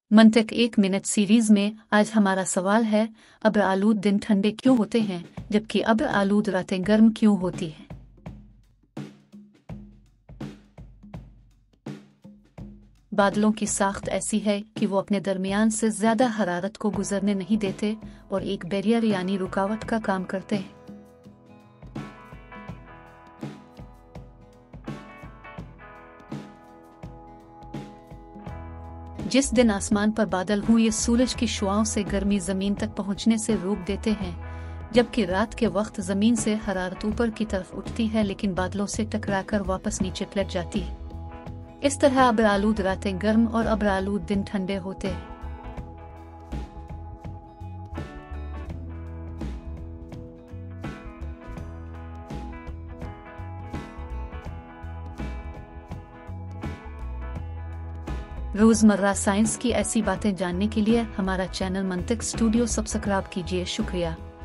मंतक 1 minute series में आज हमारा सवाल है, अब्र आलूद दिन ठंडे क्यों होते हैं जबकि अब्र आलूद रातें गर्म क्यों होती हैं। बादलों की साख्त ऐसी है कि वो अपने दरमियान से ज्यादा हरारत को गुजरने नहीं देते और एक बैरियर यानी रुकावट का काम करते हैं। जिस दिन आसमान पर बादल हों ये सूरज की शुआओं से गर्मी जमीन तक पहुंचने से रोक देते हैं, जबकि रात के वक्त जमीन से हरारत ऊपर की तरफ उठती है लेकिन बादलों से टकराकर वापस नीचे पलट जाती है। इस तरह अब्र आलूद रातें गर्म और अब्र आलूद दिन ठंडे होते हैं। रोजमर्रा साइंस की ऐसी बातें जानने के लिए हमारा चैनल मंतिक स्टूडियो सब्सक्राइब कीजिए। शुक्रिया।